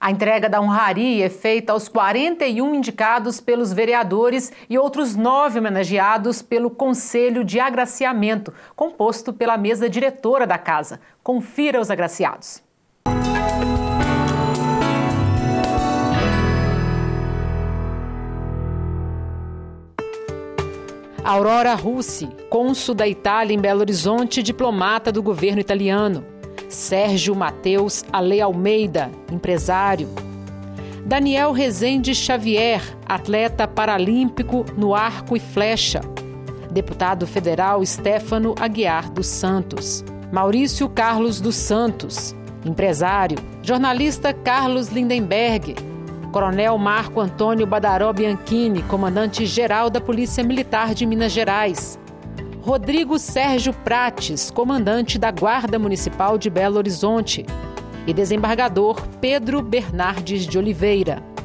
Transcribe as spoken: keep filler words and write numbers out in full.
A entrega da honraria é feita aos quarenta e um indicados pelos vereadores e outros nove homenageados pelo Conselho de Agraciamento, composto pela mesa diretora da casa. Confira os agraciados. Aurora Russi, cônsul da Itália em Belo Horizonte, diplomata do governo italiano. Sérgio Mateus Ale Almeida, empresário. Daniel Rezende Xavier, atleta paralímpico no arco e flecha. Deputado federal Stefano Aguiar dos Santos. Maurício Carlos dos Santos, empresário. Jornalista Carlos Lindenberg. Coronel Marco Antônio Badaró Bianchini, comandante-geral da Polícia Militar de Minas Gerais. Rodrigo Sérgio Prates, comandante da Guarda Municipal de Belo Horizonte. E desembargador Pedro Bernardes de Oliveira.